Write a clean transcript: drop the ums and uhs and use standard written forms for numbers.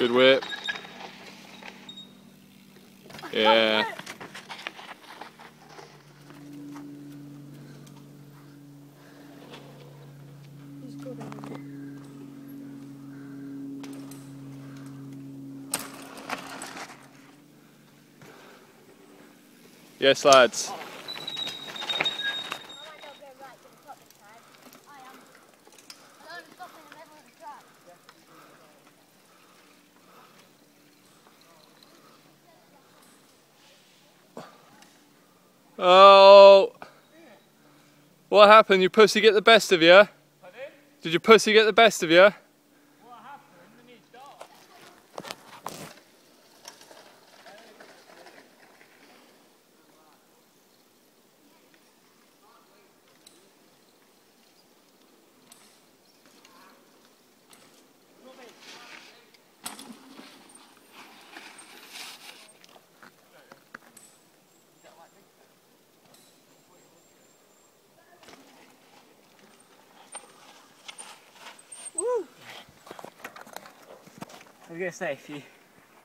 Good whip. Yeah. Yes, lads. Oh, what happened? Your pussy get the best of you? Did your pussy get the best of you? What happened when he stopped? Woo! I was going to say, if you